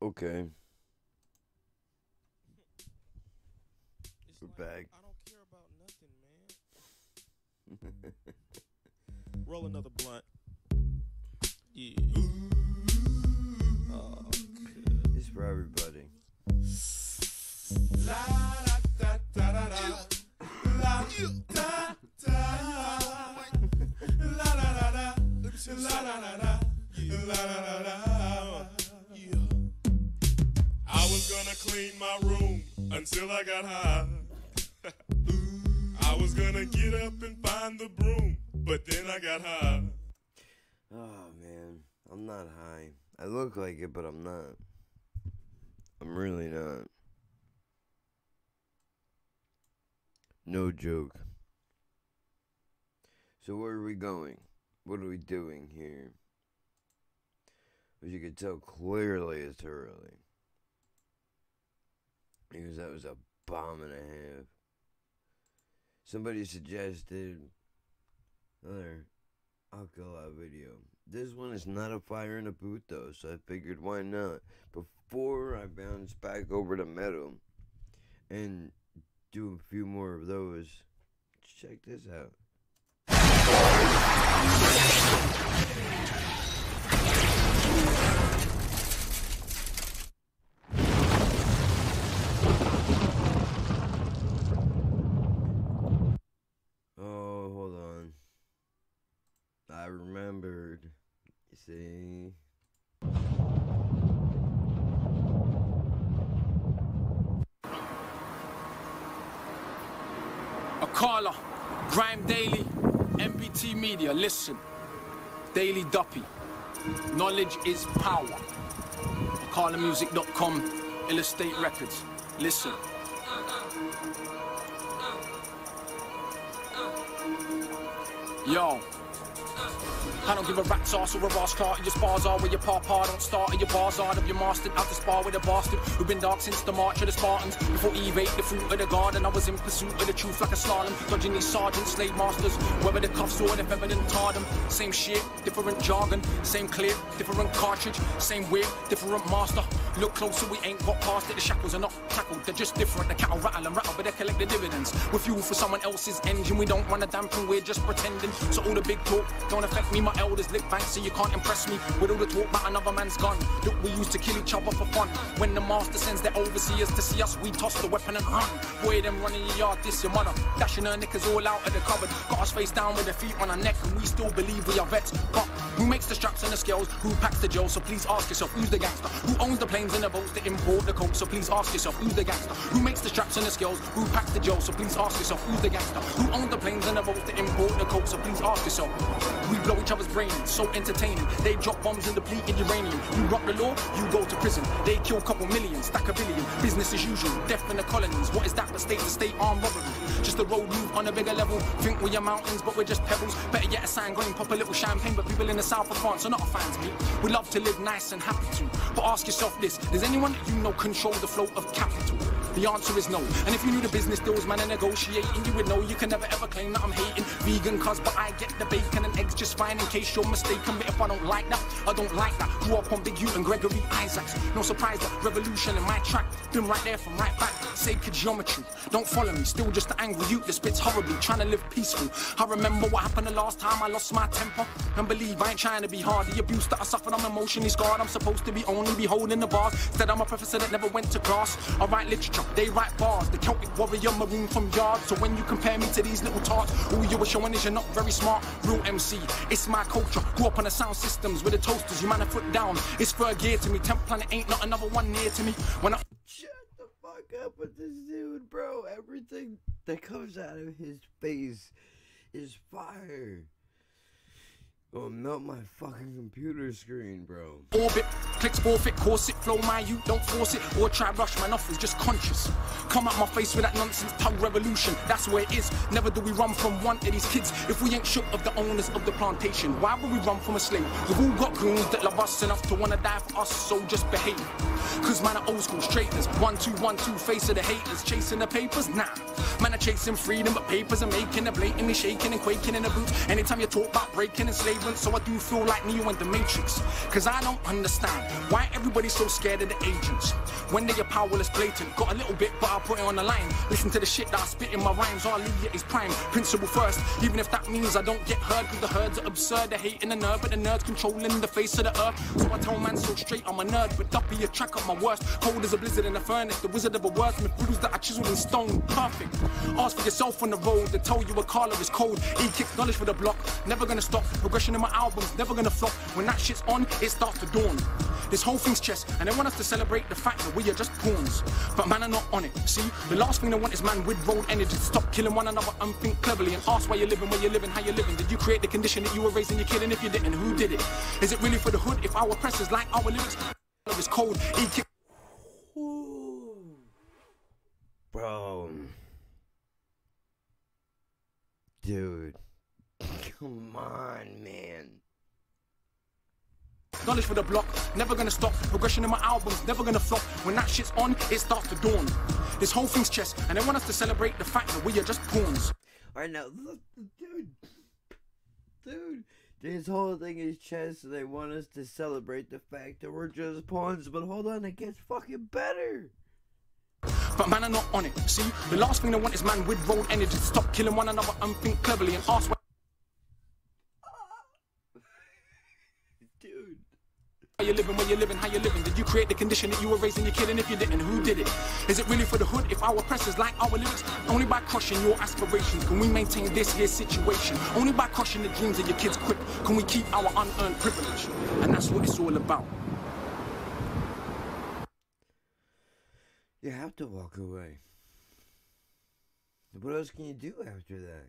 Okay. It's We're like, back. I don't care about nothing, man. Roll another blunt. Yeah. Oh, It's for everybody. La da da da da da. La da da. La da da da. La da da da. La da da da. Yeah. I was gonna clean my room until I got high. I was gonna get up and find the broom, but then I got high. Oh, man. I'm not high. I look like it, but I'm not. I'm really not. No joke. So where are we going? What are we doing here? As you can tell, clearly it's early. Because that was a bomb and a half. Somebody suggested another Alcala video. This one is not a fire in a boot though, so I figured why not? Before I bounce back over to metal and do a few more of those, check this out. Oh, hold on. I remembered. You see? Akala, Grime Daily, MBT Media, listen. Daily Duppy, knowledge is power. AkalaMusic.com, Illustrate Records, listen. Yo. I don't give a rat's ass or a rash cart. Your spars are where your papa don't start. And your bars are of your master. Out to spar with a bastard who been dark since the march of the Spartans. Before Eve ate the fruit of the garden, I was in pursuit of the truth like a slalom. Dodging these sergeants, slave masters. Whether the cuffs or if ever didn't tar them. Same shit, different jargon. Same clip, different cartridge. Same whip, different master. Look closer, we ain't got past it. The shackles are not tackled, they're just different. The cattle rattle and rattle, but they collect the dividends. We're fuel for someone else's engine. We don't run a dampen, we're just pretending. So all the big talk don't affect me. My elders lick banks, so you can't impress me with all the talk about another man's gun. Look, we used to kill each other for fun. When the master sends their overseers to see us, we toss the weapon and run. Boy, them running your yard, this your mother. Dashing her knickers all out of the cupboard. Got us face down with their feet on our neck, and we still believe we are vets. But who makes the straps and the scales? Who packs the gel? So please ask yourself, who's the gangster? Who owns the planes and the boats that import the coke? So please ask yourself, who's the gangster? Who makes the straps and the scales? Who packs the gel? So please ask yourself, who's the gangster? Who owns the planes and the boats that import the coke? So please ask yourself. We blow each other's brains, so entertaining. They drop bombs and depleted uranium. You rock the law, you go to prison. They kill couple million, stack a billion. Business as usual, death in the colonies. What is that but state to state armed robbery? Just a road move on a bigger level. Think we're mountains, but we're just pebbles. Better yet a sign going, pop a little champagne. But people in the south of France are not fans, mate. We love to live nice and happy too. But ask yourself this, does anyone that you know control the flow of capital? The answer is no. And if you knew the business deals, man, and negotiating, you would know you can never ever claim that I'm hating vegan, cuz, but I get the bacon and eggs just fine in case you're mistaken. But if I don't like that, I don't like that. Grew up on Big U and Gregory Isaacs. No surprise that revolution in my track. Been right there from right back. Sacred geometry. Don't follow me. Still just an angry youth that spits horribly. Trying to live peaceful. I remember what happened the last time I lost my temper. And believe I ain't trying to be hard. The abuse that I suffered, I'm emotionally scarred. I'm supposed to be only be holding the bars. Instead, I'm a professor that never went to class. I write literature, they write bars. The Celtic warrior maroon from yard. So when you compare me to these little tarts, all you were showing is you're not very smart. Real MC, it's my culture. Grew up on the sound systems with the toasters. You man a foot down. It's third gear to me. 10th planet ain't not another one near to me. When I Shut the fuck up with this dude, bro. Everything that comes out of his face is fire. Gonna melt my fucking computer screen, bro. orbit, clicks forfeit, corset, flow my you, don't force it, or try brush man off, is just conscious. Come at my face with that nonsense, tug revolution, that's where it is. Never do we run from one of these kids if we ain't shook of the owners of the plantation. Why would we run from a slave? We've all got goons that love us enough to wanna die for us, so just behave. Cause man are old school straighteners, 1 2 1 2, face of the haters, chasing the papers, nah. Man are chasing freedom, but papers are making a blatantly shaking and quaking in the boots. Anytime you talk about breaking and slavery, relevant, so I do feel like Neo in the Matrix. Cause I don't understand why everybody's so scared of the agents. When they are powerless, blatant. Got a little bit, but I'll put it on the line. Listen to the shit that I spit in my rhymes. I'll leave it is prime. Principle first, even if that means I don't get heard. Cause the herds are absurd, they're hating the nerve, but the nerds controlling the face of the earth. So I tell man so straight, I'm a nerd, but duppy a track up my worst. Cold as a blizzard in a furnace, the wizard of a wordsmith, bruise that I chiseled in stone. Perfect. Ask for yourself on the road, they tell you a collar is cold. E-kicks knowledge for the block, never gonna stop. Progression in my albums, never gonna flop. When that shit's on, it starts to dawn. This whole thing's chess, and they want us to celebrate the fact that we are just pawns. But man are not on it. See, the last thing they want is man with road energy to stop killing one another and think cleverly and ask why you're living, where you're living, how you're living. Did you create the condition that you were raising your kid? And if you didn't, who did it? Is it really for the hood if our oppressors like our lyrics? It's cold. E-kick. Bro. Dude. Come on, man. Knowledge for the block, never gonna stop. Progression in my albums, never gonna flop. When that shit's on, it starts to dawn. This whole thing's chess, and they want us to celebrate the fact that we are just pawns. Alright, now, look, dude, this whole thing is chess, so they want us to celebrate the fact that we're just pawns, but hold on, it gets fucking better. But man are not on it. See, the last thing they want is man with road energy to stop killing one another and think cleverly and ask why. Dude. How you living, where you're living, how you're living. Did you create the condition that you were raising your kid? And if you didn't, who did it? Is it really for the hood if our oppressors like our lyrics? Only by crushing your aspirations can we maintain this here situation. Only by crushing the dreams of your kids quick can we keep our unearned privilege. And that's what it's all about. You have to walk away. What else can you do after that?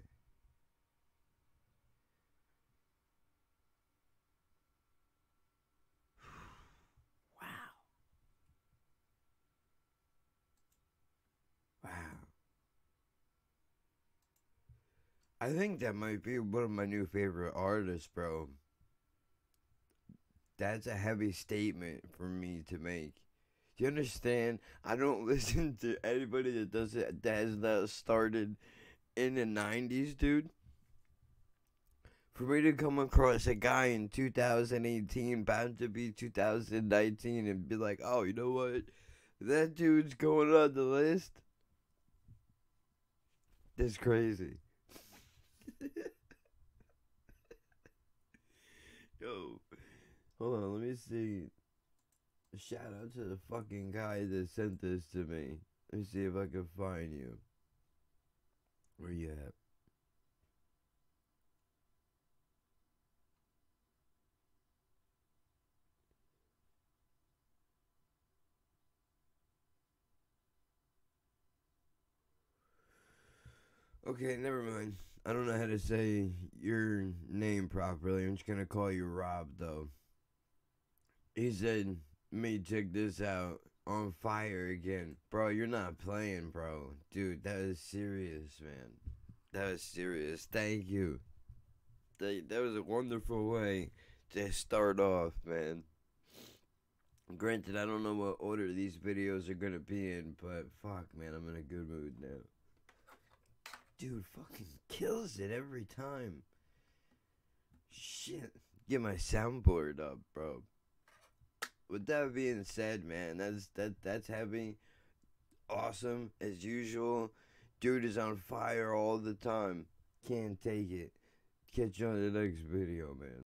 Wow. I think that might be one of my new favorite artists, bro. That's a heavy statement for me to make. Do you understand? I don't listen to anybody that does it, that has not started in the 90s, dude. For me to come across a guy in 2018, bound to be 2019, and be like, oh, you know what? That dude's going on the list. That's crazy. Yo, hold on, let me see. Shout out to the fucking guy that sent this to me. Let me see if I can find you. Where you at? Okay, never mind. I don't know how to say your name properly. I'm just gonna call you Rob, though. He said, "Me, check this out. On fire again." Bro, you're not playing, bro. Dude, that is serious, man. That was serious. Thank you. That was a wonderful way to start off, man. Granted, I don't know what order these videos are gonna be in, but fuck, man, I'm in a good mood now. Dude fucking kills it every time. Shit. Get my soundboard up, bro. With that being said, man, that's heavy. Awesome as usual. Dude is on fire all the time. Can't take it. Catch you on the next video, man.